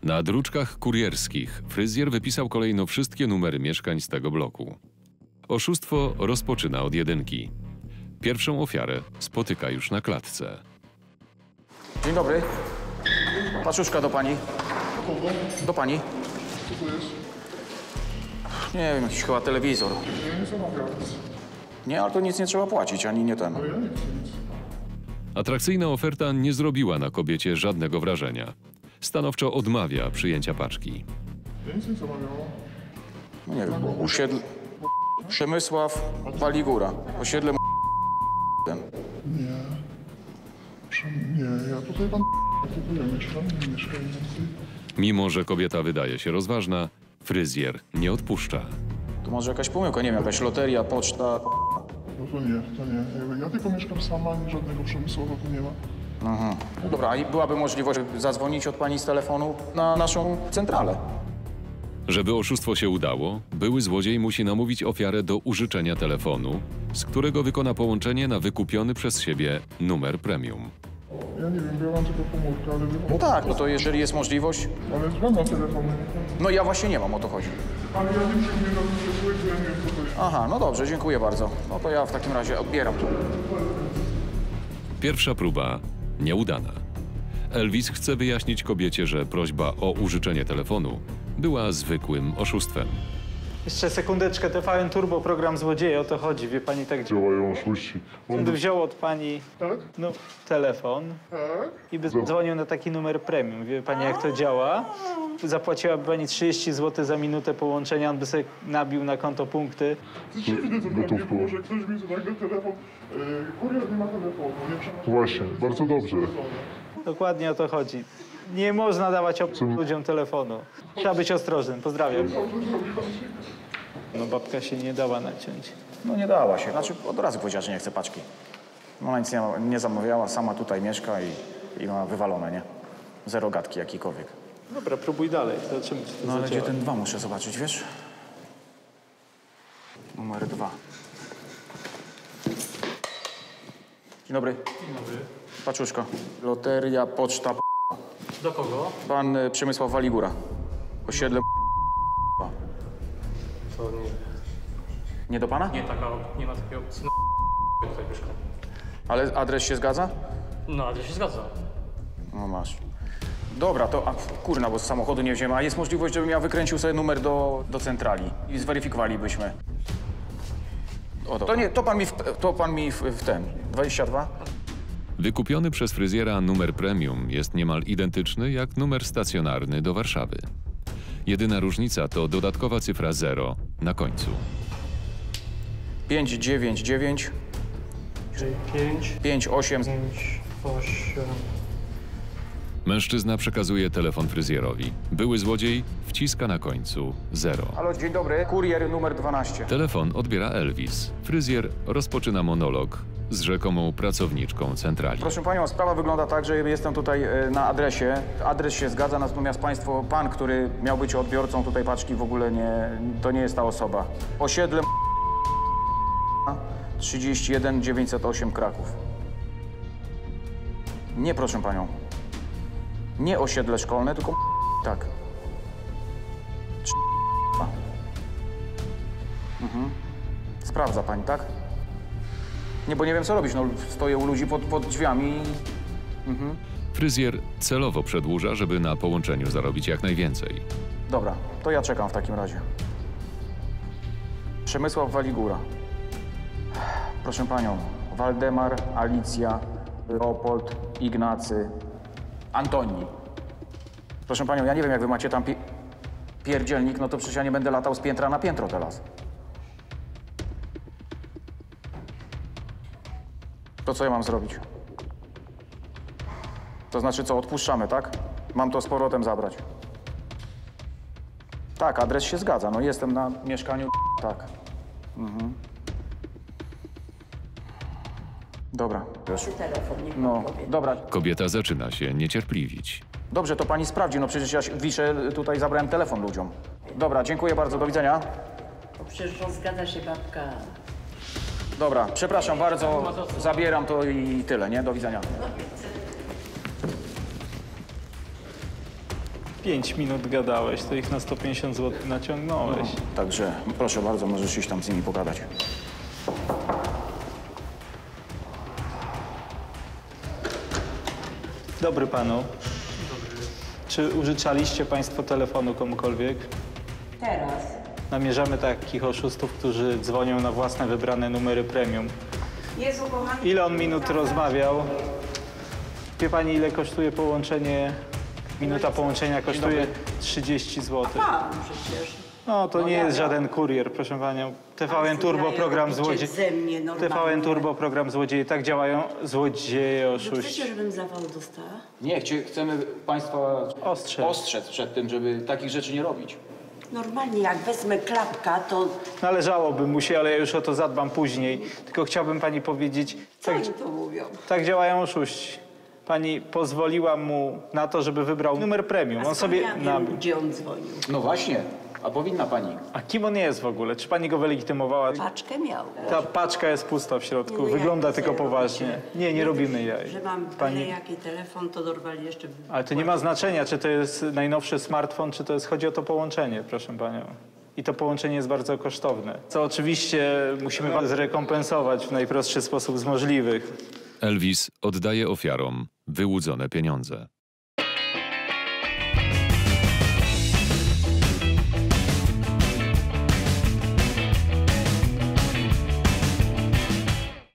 Na druczkach kurierskich fryzjer wypisał kolejno wszystkie numery mieszkań z tego bloku. Oszustwo rozpoczyna od jedynki. Pierwszą ofiarę spotyka już na klatce. Dzień dobry. Paczuszka do pani. Do pani. Co to jest? Nie wiem, jakiś chyba telewizor. Nie zamawiam. Nie, ale to nic nie trzeba płacić, ani nie ten. Ale ja nie chcę nic. Atrakcyjna oferta nie zrobiła na kobiecie żadnego wrażenia. Stanowczo odmawia przyjęcia paczki. Ja nic nie zamawiałam. No nie wiem, osiedle... Przemysław Waligura. Osiedle ten. Nie. Nie, ja tutaj pan... Tylko ja mieszkam, nie mieszkam więcej. Mimo że kobieta wydaje się rozważna, fryzjer nie odpuszcza. To może jakaś pomyłka, nie wiem, jakaś loteria, poczta. No to nie. Ja tylko mieszkam sama, żadnego Przemysława tu nie ma. Aha. No dobra, i byłaby możliwość zadzwonić od pani z telefonu na naszą centralę. Żeby oszustwo się udało, były złodziej musi namówić ofiarę do użyczenia telefonu, z którego wykona połączenie na wykupiony przez siebie numer premium. Ja nie wiem, bo ja mam tylko komórkę, ale... No tak, no to jeżeli jest możliwość... Ale żadna telefonu. No ja właśnie nie mam, o to chodzi. Ale ja nie przyjmuję na przesyłek, bo ja nie wiem, co to jest. Aha, no dobrze, dziękuję bardzo. No to ja w takim razie odbieram to. Pierwsza próba nieudana. Elvis chce wyjaśnić kobiecie, że prośba o użyczenie telefonu była zwykłym oszustwem. Jeszcze sekundeczkę, TVN Turbo, program Złodzieje, o to chodzi, wie pani, tak Działają oszuści. wziął od pani Tak? no, telefon Tak? i by dzwonił na taki numer premium. Wie pani, jak to działa? Zapłaciłaby pani 30 zł za minutę połączenia, on by sobie nabił na konto punkty. Dziwne to dla mnie było, że ktoś mi tu nagle telefon... kurier nie ma telefonu, nie przepraszam. Właśnie, bardzo dobrze. Dokładnie o to chodzi. Nie można dawać ludziom telefonu. Trzeba być ostrożnym. Pozdrawiam. No babka się nie dała naciąć. No nie dała się. Znaczy od razu powiedziała, że nie chce paczki. No ona nic nie zamawiała, sama tutaj mieszka i ma wywalone, nie? Zero gadki jakikolwiek. Dobra, próbuj dalej. Zobaczymy, czy to No ale gdzie zadziała. ten 2 muszę zobaczyć, wiesz? Numer 2. Dzień dobry. Dzień dobry. Paczuszka. Loteria, poczta. Do kogo? Pan Przemysław Waligura. Osiedle. To nie. Nie do pana? Nie, nie ma takiej opcji. No, tutaj mieszkam. Ale adres się zgadza? No, ale się zgadza. No masz. Dobra, to kurna, bo z samochodu nie wziąłem. A jest możliwość, żebym ja wykręcił sobie numer do centrali i zweryfikowalibyśmy. O, to nie, to pan mi w ten. 22? Wykupiony przez fryzjera numer premium jest niemal identyczny jak numer stacjonarny do Warszawy. Jedyna różnica to dodatkowa cyfra 0 na końcu. 599 5, 58. 5, 8. Mężczyzna przekazuje telefon fryzjerowi. Były złodziej wciska na końcu 0. Halo, dzień dobry. Kurier numer 12. Telefon odbiera Elvis. Fryzjer rozpoczyna monolog z rzekomą pracowniczką centrali. Proszę panią, sprawa wygląda tak, że jestem tutaj na adresie. Adres się zgadza, natomiast pan, który miał być odbiorcą tutaj paczki, w ogóle to nie jest ta osoba. Osiedle 31 908 Kraków. Nie, proszę panią. Nie osiedle szkolne, tylko tak. Sprawdza pani, tak? Nie, bo nie wiem, co robić. No, stoję u ludzi pod drzwiami. Fryzjer celowo przedłuża, żeby na połączeniu zarobić jak najwięcej. Dobra, to ja czekam w takim razie. Przemysław Waligura. Proszę panią, Waldemar, Alicja, Leopold, Ignacy, Antoni. Proszę panią, ja nie wiem, jak wy macie tam pierdzielnik, no to przecież ja nie będę latał z piętra na piętro teraz. To co ja mam zrobić? To znaczy co, odpuszczamy, tak? Mam to z powrotem zabrać. Tak, adres się zgadza. No jestem na mieszkaniu, tak. Dobra. Telefon, niech pan No, powie. dobra. Kobieta zaczyna się niecierpliwić. Dobrze, to pani sprawdzi. No przecież ja wiszę, tutaj zabrałem telefon ludziom. Dobra, dziękuję bardzo. Do widzenia. Bo przecież zgadza się babka. Dobra, przepraszam bardzo. Zabieram to i tyle, nie? Do widzenia. 5 minut gadałeś, to ich na 150 zł naciągnąłeś. Także proszę bardzo, możesz iść tam z nimi pogadać. Dobry panu. Czy użyczaliście państwo telefonu komukolwiek? Teraz. Namierzamy takich oszustów, którzy dzwonią na własne wybrane numery premium. Jezu, kochany. Ile on minut rozmawiał? Wie pani, ile kosztuje połączenie? Minuta połączenia kosztuje 30 zł. Pan przecież. No, to nie jest żaden kurier, proszę panią. TVN Turbo, program złodziej. Ze mnie normalnie. TVN Turbo, program złodzieje. Tak działają złodzieje, oszuści. Chcecie, żebym zawał dostała? Nie, chcemy państwa ostrzec przed tym, żeby takich rzeczy nie robić. Normalnie, jak wezmę klapka, to Należałoby mu się, ale ja już o to zadbam później. Tylko chciałbym pani powiedzieć, co oni to mówią? tak działają oszuści. Pani pozwoliła mu na to, żeby wybrał numer premium. A On skąd sobie ja wiem, nabył. gdzie on dzwonił? No właśnie, a powinna pani. A kim on jest w ogóle? Czy pani go wylegitymowała? Paczkę miał. Ta paczka jest pusta w środku, No wygląda jak tylko sobie poważnie. robicie? Nie robimy jaj. Że mam byle jaki telefon, to dorwali jeszcze... Ale to nie ma znaczenia, czy to jest najnowszy smartfon, czy to jest, chodzi o to połączenie, proszę panią. I to połączenie jest bardzo kosztowne, co oczywiście musimy panu zrekompensować w najprostszy sposób z możliwych. Elvis oddaje ofiarom wyłudzone pieniądze.